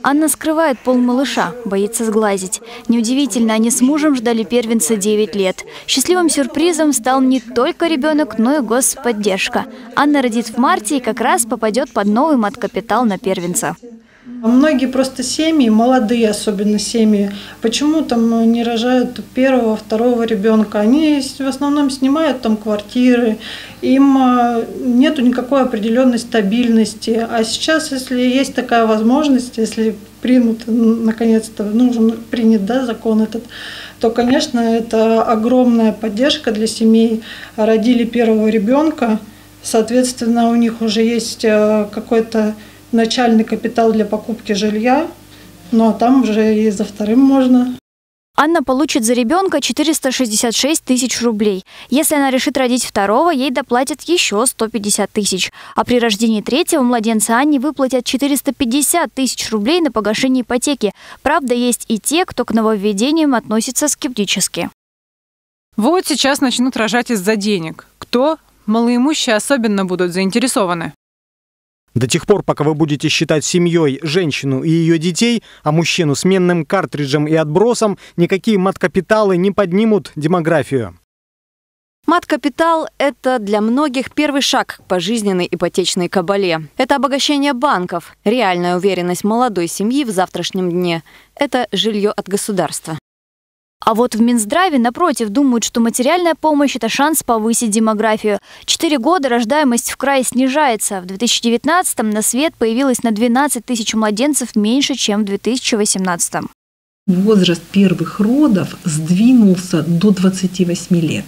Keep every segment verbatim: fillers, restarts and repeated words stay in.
Анна скрывает пол малыша, боится сглазить. Неудивительно, они с мужем ждали первенца девять лет. Счастливым сюрпризом стал не только ребенок, но и господдержка. Анна родит в марте и как раз попадет под новый маткапитал на первенца. Многие просто семьи, молодые особенно семьи, почему там не рожают первого, второго ребенка? Они в основном снимают там квартиры, им нету никакой определенной стабильности. А сейчас, если есть такая возможность, если примут, наконец-то, нужен принят, да, закон этот, то, конечно, это огромная поддержка для семей. Родили первого ребенка, соответственно, у них уже есть какой-то начальный капитал для покупки жилья, ну а там уже и за вторым можно. Анна получит за ребенка четыреста шестьдесят шесть тысяч рублей. Если она решит родить второго, ей доплатят еще сто пятьдесят тысяч. А при рождении третьего младенца Анне выплатят четыреста пятьдесят тысяч рублей на погашение ипотеки. Правда, есть и те, кто к нововведениям относится скептически. Вот сейчас начнут рожать из-за денег. Кто? Малоимущие особенно будут заинтересованы. До тех пор, пока вы будете считать семьей женщину и ее детей, а мужчину сменным картриджем и отбросом, никакие маткапиталы не поднимут демографию. Маткапитал – это для многих первый шаг к пожизненной ипотечной кабале. Это обогащение банков, реальная уверенность молодой семьи в завтрашнем дне. Это жилье от государства. А вот в Минздраве, напротив, думают, что материальная помощь – это шанс повысить демографию. Четыре года рождаемость в крае снижается. В две тысячи девятнадцатом на свет появилось на двенадцать тысяч младенцев меньше, чем в две тысячи восемнадцатом. Возраст первых родов сдвинулся до двадцати восьми лет.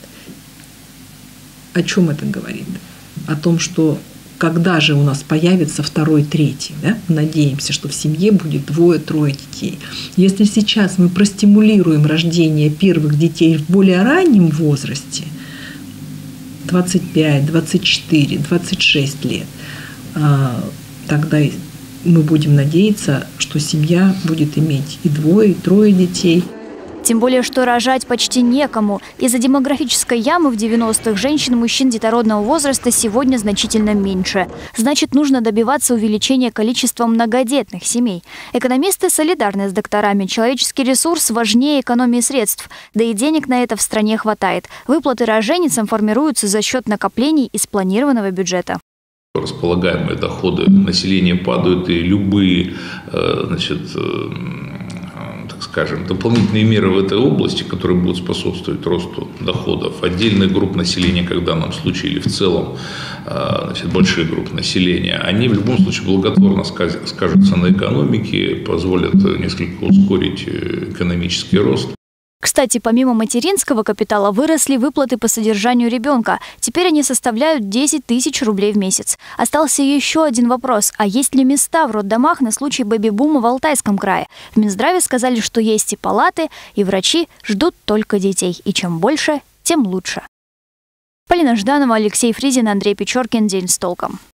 О чем это говорит? О том, что когда же у нас появится второй, третий, да? Надеемся, что в семье будет двое-трое детей. Если сейчас мы простимулируем рождение первых детей в более раннем возрасте, двадцать пять, двадцать четыре, двадцать шесть лет, тогда мы будем надеяться, что семья будет иметь и двое, и трое детей. Тем более, что рожать почти некому. Из-за демографической ямы в девяностых женщин и мужчин детородного возраста сегодня значительно меньше. Значит, нужно добиваться увеличения количества многодетных семей. Экономисты солидарны с докторами. Человеческий ресурс важнее экономии средств. Да и денег на это в стране хватает. Выплаты роженицам формируются за счет накоплений из планированного бюджета. Располагаемые доходы населения падают, и любые, значит, скажем, дополнительные меры в этой области, которые будут способствовать росту доходов отдельных групп населения, как в данном случае, или в целом, значит, больших групп населения, они в любом случае благотворно скажутся на экономике, позволят несколько ускорить экономический рост. Кстати, помимо материнского капитала выросли выплаты по содержанию ребенка. Теперь они составляют десять тысяч рублей в месяц. Остался еще один вопрос. А есть ли места в роддомах на случай бэби-бума в Алтайском крае? В Минздраве сказали, что есть и палаты, и врачи ждут только детей. И чем больше, тем лучше. Полина Жданова, Алексей Фризин, Андрей Печоркин. День с толком.